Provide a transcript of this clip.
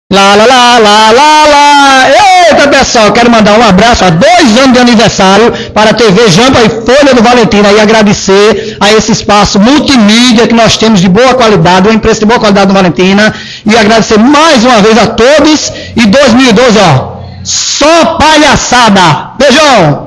Lá, lá, lá, lá, lá, lá. Eita, pessoal, quero mandar um abraço a 2 anos de aniversário para a TV Jampa e Folha do Valentina e agradecer a esse espaço multimídia que nós temos de boa qualidade, uma empresa de boa qualidade do Valentina, e agradecer mais uma vez a todos, e 2012, ó, só palhaçada. Beijão!